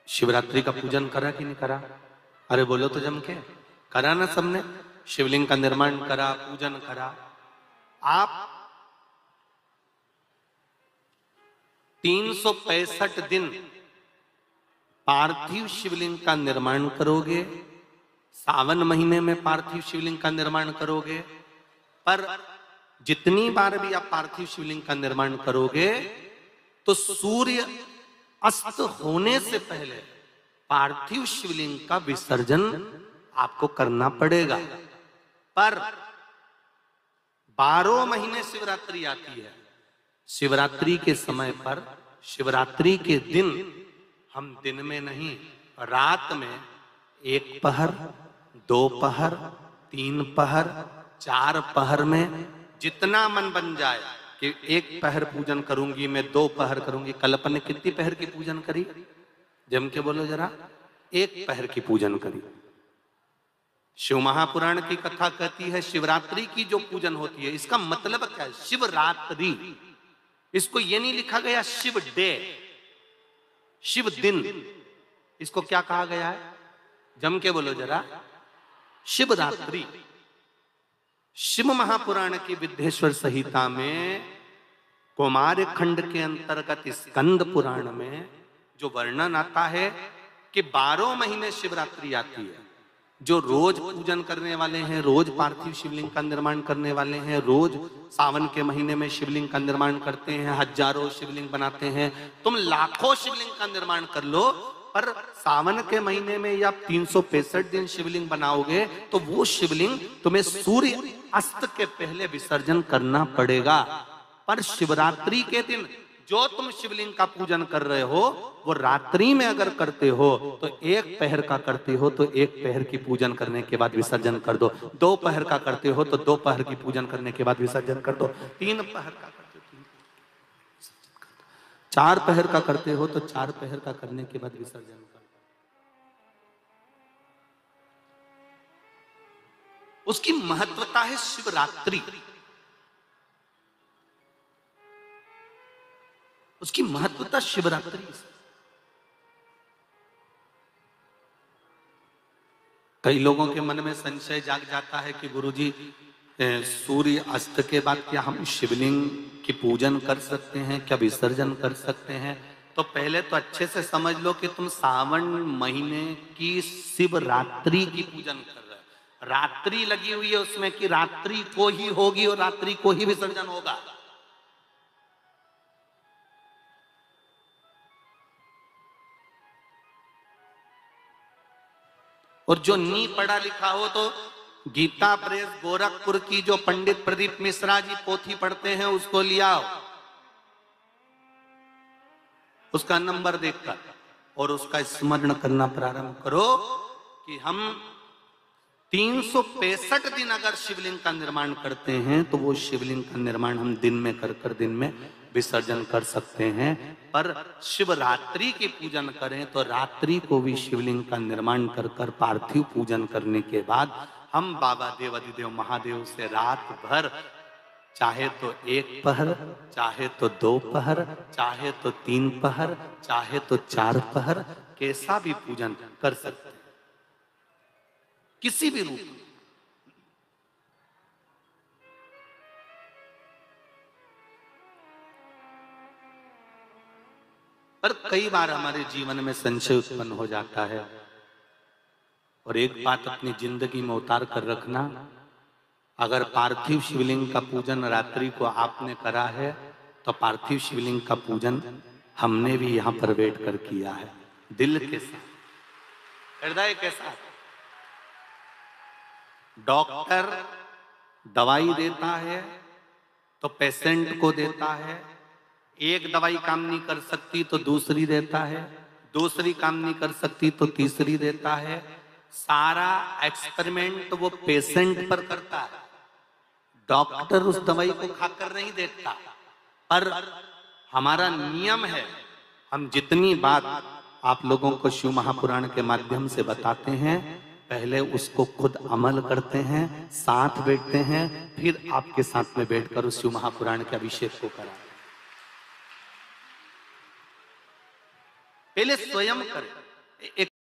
शिवरात्रि का पूजन करा कि नहीं करा? अरे बोलो तो जम के, करा ना सबने? शिवलिंग का निर्माण करा, पूजन करा। आप 365 दिन पार्थिव शिवलिंग का निर्माण करोगे, सावन महीने में पार्थिव शिवलिंग का निर्माण करोगे, पर जितनी बार भी आप पार्थिव शिवलिंग का निर्माण करोगे तो सूर्य अस्त होने से पहले पार्थिव शिवलिंग का विसर्जन आपको करना पड़ेगा। पर 12 महीने शिवरात्रि आती है। शिवरात्रि के समय पर, शिवरात्रि के दिन हम दिन में नहीं, रात में 1 पहर, 2 पहर, 3 पहर, 4 पहर में जितना मन बन जाए कि 1 पहर पूजन करूंगी मैं, 2 पहर करूंगी। कल अपन ने कितनी पहर की पूजन करी? जम के बोलो जरा। 1 पहर की पूजन करी। शिव महापुराण की कथा कहती है शिवरात्रि की जो पूजन होती है, इसका मतलब क्या है? शिवरात्रि, इसको ये नहीं लिखा गया शिव डे, शिव दिन। इसको क्या कहा गया है? जम के बोलो जरा। शिवरात्रि। शिव महापुराण की विद्येश्वर संहिता में कौमार खंड के अंतर्गत स्कंद पुराण में जो वर्णन आता है कि 12 महीने शिवरात्रि आती है। जो रोज पूजन करने वाले हैं, रोज पार्थिव शिवलिंग का निर्माण करने वाले हैं, रोज सावन के महीने में शिवलिंग का निर्माण करते हैं, हजारों शिवलिंग बनाते हैं। तुम लाखों शिवलिंग का निर्माण कर लो, पर सावन के महीने में या 365 दिन शिवलिंग बनाओगे तो वो शिवलिंग तुम्हें सूर्य अस्त के पहले विसर्जन करना पड़ेगा। पर शिवरात्रि के दिन जो तुम शिवलिंग का पूजन कर रहे हो, वो रात्रि में अगर करते हो तो 1 पहर का करते हो तो 1 पहर की पूजन करने के बाद विसर्जन कर दो। 2 पहर का करते हो तो 2 पहर की पूजन करने के बाद विसर्जन कर दो। 3 पहर का करते हो, 4 पहर का करते हो तो 4 पहर का करने के बाद विसर्जन कर दो। उसकी महत्वता है शिवरात्रि, उसकी महत्वता शिवरात्रि। कई लोगों के मन में संशय जाग जाता है कि गुरुजी, सूर्य अस्त के बाद क्या हम शिवलिंग की पूजन कर सकते हैं, क्या विसर्जन कर सकते हैं? तो पहले तो अच्छे से समझ लो कि तुम सावन महीने की शिवरात्रि की पूजन कर रहे हो। रात्रि लगी हुई है उसमें कि रात्रि को ही होगी और रात्रि को ही विसर्जन होगा। और जो नी पढ़ा लिखा हो तो गीता प्रेस गोरखपुर की जो पंडित प्रदीप मिश्रा जी पोथी पढ़ते हैं उसको लिया, उसका नंबर देखकर और उसका स्मरण करना प्रारंभ करो कि हम 365 दिन अगर शिवलिंग का निर्माण करते हैं तो वो शिवलिंग का निर्माण हम दिन में कर दिन में विसर्जन कर सकते हैं। पर शिवरात्रि की पूजन करें तो रात्रि को भी शिवलिंग का निर्माण कर पार्थिव पूजन करने के बाद हम बाबा देव अधिदेव महादेव से रात भर, चाहे तो 1 पहर, चाहे तो 2 पहर, चाहे तो 3 पहर, चाहे तो 4 पहर, कैसा भी पूजन कर सकते हैं, किसी भी रूप में। पर कई बार हमारे जीवन में संशय उत्पन्न हो जाता है। और एक बात अपनी जिंदगी में उतार कर रखना, अगर पार्थिव शिवलिंग का पूजन रात्रि को आपने करा है तो पार्थिव शिवलिंग का पूजन हमने भी यहां पर बैठ कर किया है, दिल के साथ, हृदय के साथ। डॉक्टर दवाई देता है तो पेशेंट को देता है, एक दवाई काम नहीं कर सकती तो दूसरी देता है, दूसरी काम नहीं कर सकती तो तीसरी देता है। सारा एक्सपेरिमेंट वो पेशेंट पर करता है, डॉक्टर उस दवाई को खाकर नहीं देखता। पर हमारा नियम है, हम जितनी बात आप लोगों को शिव महापुराण के माध्यम से बताते हैं, पहले उसको खुद अमल करते हैं, साथ बैठते हैं, फिर आपके साथ में बैठकर उस शिव महापुराण के अभिषेक को कराते हैं। पहले स्वयं करें, एक